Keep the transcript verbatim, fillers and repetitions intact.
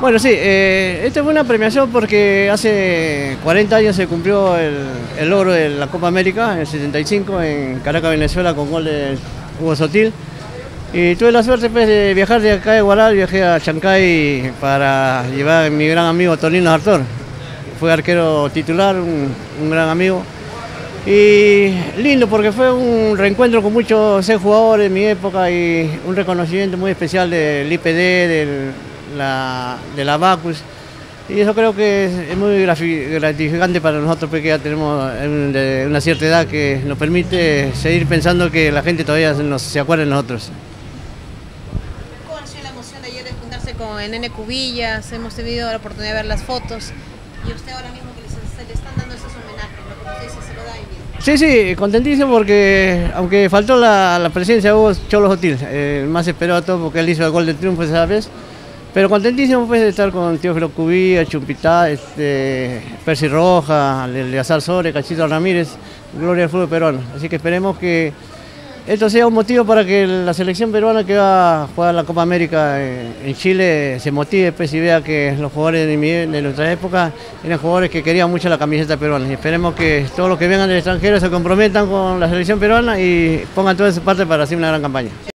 Bueno, sí, eh, esta fue una premiación porque hace cuarenta años se cumplió el, el logro de la Copa América, en el setenta y cinco, en Caracas, Venezuela, con gol de Hugo Sotil. Y tuve la suerte pues, de viajar de acá de Huaral, viajé a Chancay para llevar a mi gran amigo Tonino Artor. Fue arquero titular, un, un gran amigo. Y lindo porque fue un reencuentro con muchos ex jugadores de mi época y un reconocimiento muy especial del I P D, del, la, de la Bacus. Y eso creo que es, es muy gratificante para nosotros porque ya tenemos una cierta edad que nos permite seguir pensando que la gente todavía nos, se acuerda de nosotros. ¿Cómo ha sido la emoción de ayer de juntarse con el Nene Cubillas? Hemos tenido la oportunidad de ver las fotos y usted ahora mismo que le están dando esos homenajes, lo que usted se lo da y bien. Sí, sí, contentísimo porque aunque faltó la, la presencia de Hugo Cholo Sotil, eh, el más esperado de todo porque él hizo el gol de triunfo esa vez, pero contentísimo pues de estar con Teófilo Cubillas, Chumpitá, este, Percy Roja, Eleazar Sore, Cachito Ramírez, gloria del fútbol peruano. Así que esperemos que esto sea un motivo para que la selección peruana que va a jugar la Copa América en Chile se motive pues, y vea que los jugadores de, mi, de nuestra época eran jugadores que querían mucho la camiseta peruana. Y esperemos que todos los que vengan del extranjero se comprometan con la selección peruana y pongan toda su parte para hacer una gran campaña.